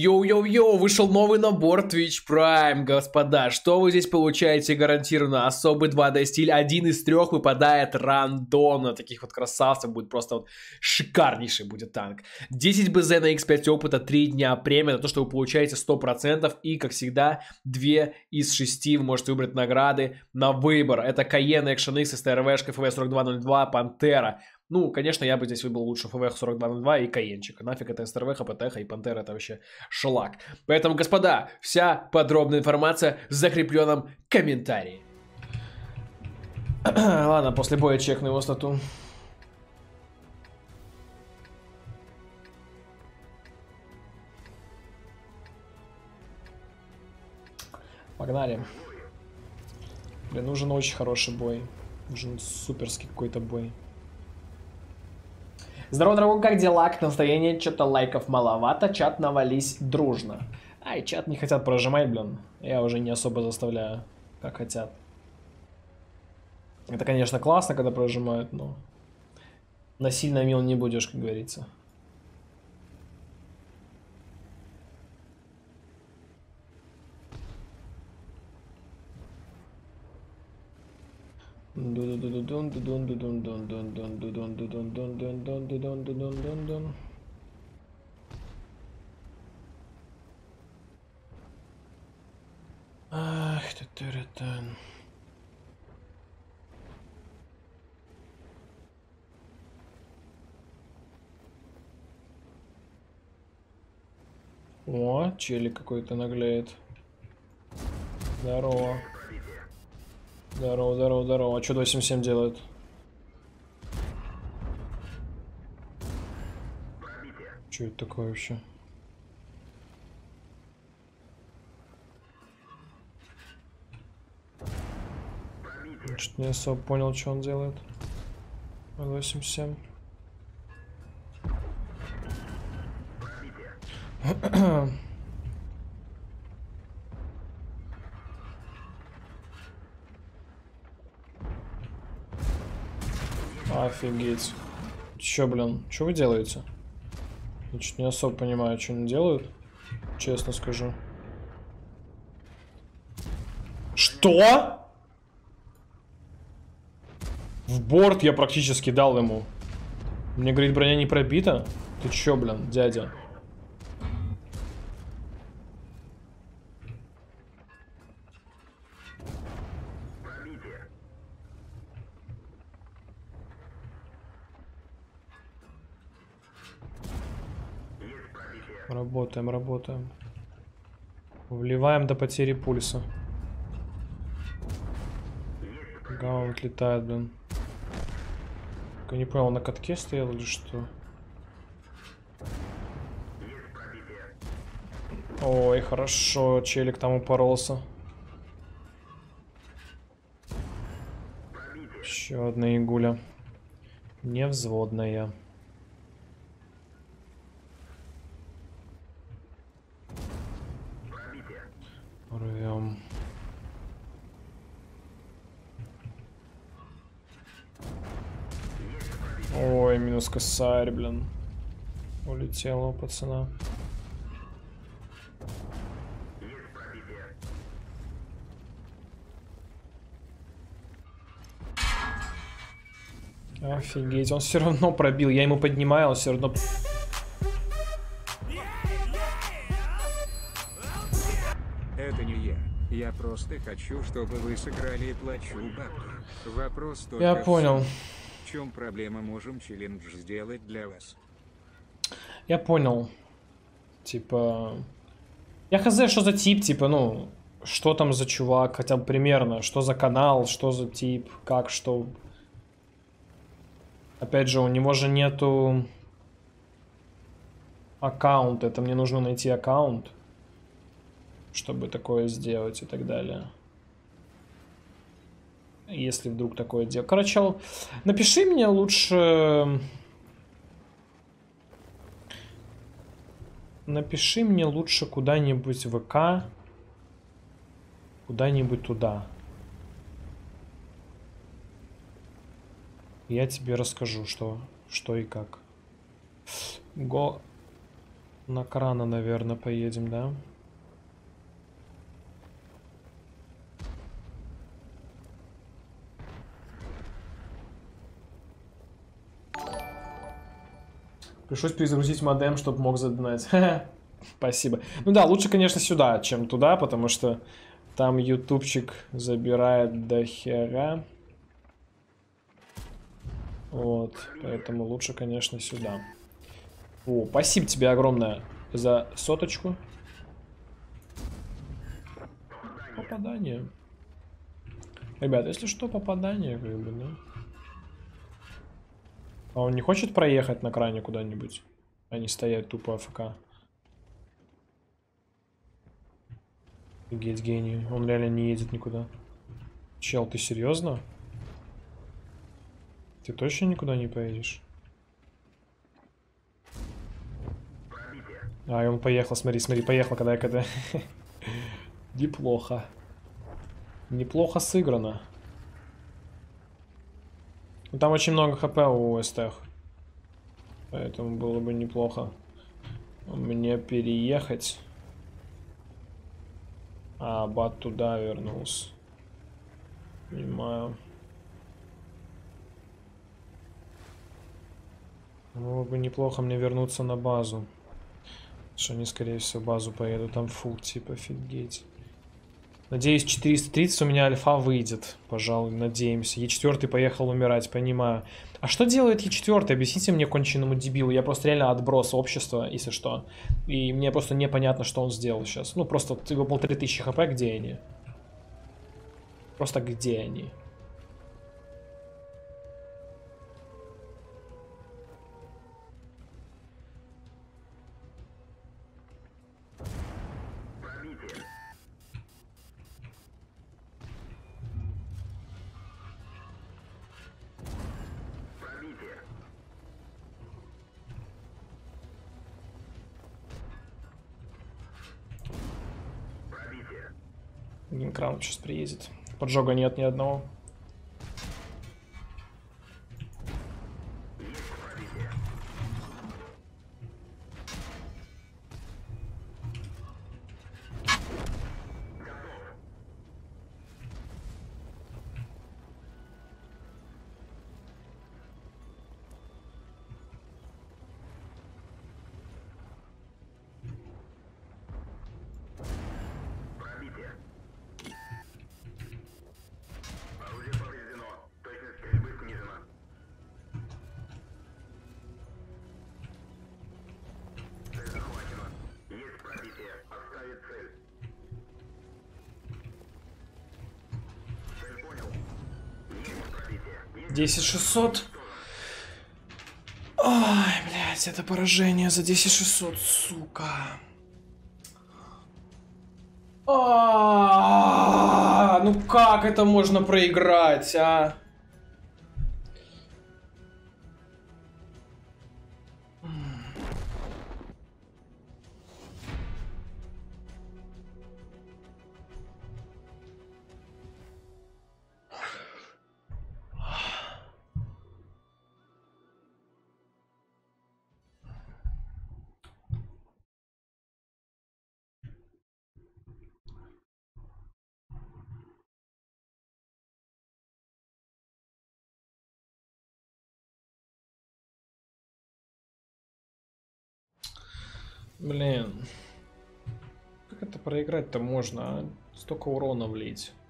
Йоу-йоу-йоу, вышел новый набор Twitch Prime, господа. Что вы здесь получаете гарантированно? Особый 2D стиль, один из 3 выпадает рандомно. Таких вот красавцев будет просто вот шикарнейший будет танк. 10 БЗ на X5 опыта, 3 дня премия, на то, что вы получаете 100%. И, как всегда, 2 из 6 вы можете выбрать награды на выбор. Это Cayenne, Action X, СТРВшка, ФВ-4202, Пантера. Ну, конечно, я бы здесь выбрал лучше ФВ-4202 и Каенчика. Нафиг это СТРВ, ХПТХ и Пантера, это вообще шлак. Поэтому, господа, вся подробная информация в закрепленном комментарии. Ладно, после боя чекну его стату. Погнали. Блин, нужен очень хороший бой. Нужен суперский какой-то бой. Здорово, дорогой, как дела? Как настроение? Что-то лайков маловато, чат навались дружно. Ай, чат не хотят прожимать, блин. Я уже не особо заставляю, как хотят. Это, конечно, классно, когда прожимают, но насильно мил не будешь, как говорится. Ах ты. О, челик какой-то наглеет. Здорово. Здорово. А что 277 делает? Что это такое вообще? Что-то не особо понял, что он делает. 277. Офигеть. Чё, блин? Что вы делаете? Я чуть не особо понимаю, что они делают. Честно скажу. Что? В борт я практически дал ему. Мне говорит, броня не пробита. Ты чё, блин, дядя? Работаем. Вливаем до потери пульса. Гаунт летает, блин. Я не понял, на катке стоял или что? Ой, хорошо, челик там упоролся. Еще одна игуля. Невзводная. Рвем. Ой, минус косарь, блин. Улетела у пацана. Офигеть, он все равно пробил. Я ему поднимаю, он все равно... Это не я. Я просто хочу, чтобы вы сыграли и плачу бабки. Вопрос только Я понял. в чем проблема, можем челлендж сделать для вас. Я понял. Типа... Я хз, что за тип, типа, ну... Что там за чувак, хотя бы примерно. Что за канал, что за тип, как, что... Опять же, у него же нету... аккаунта. Это мне нужно найти аккаунт, чтобы такое сделать и так далее. Если вдруг такое дело. Короче, напиши мне лучше... Напиши мне лучше куда-нибудь в ВК. Куда-нибудь туда. Я тебе расскажу, что и как. На крана, наверное, поедем, да? Пришлось перезагрузить модем, чтобы мог задонать. Спасибо. Ну да, лучше, конечно, сюда, чем туда, потому что там ютубчик забирает до хера. Вот, поэтому лучше, конечно, сюда. О, спасибо тебе огромное за соточку. Попадание. Ребят, если что, попадание, как бы, да? А он не хочет проехать на кране куда-нибудь? А не стоять тупо АФК. Офигеть, гений. Он реально не едет никуда. Чел, ты серьезно? Ты точно никуда не поедешь? А, и он поехал, смотри, смотри, поехал, когда. Неплохо. Неплохо сыграно. Ну, там очень много хп у СТХ. Поэтому было бы неплохо мне переехать. А, бат туда вернулся. Понимаю. Было бы неплохо мне вернуться на базу. Что они, скорее всего, в базу поедут. Там фул, типа, офигеть. Надеюсь, 430 у меня альфа выйдет. Пожалуй, надеемся. Е4 поехал умирать, понимаю. А что делает Е4? Объясните мне, конченному дебилу. Я просто реально отброс общества, если что. И мне просто непонятно, что он сделал сейчас. Ну, просто его 1500 хп, где они? Просто где они? Генкраун сейчас приедет. Поджога нет ни одного. Десять 600. Ой, блядь, это поражение за 10600, сука. Ну как это можно проиграть, а? Блин. Как это проиграть-то можно, а? Столько урона влить.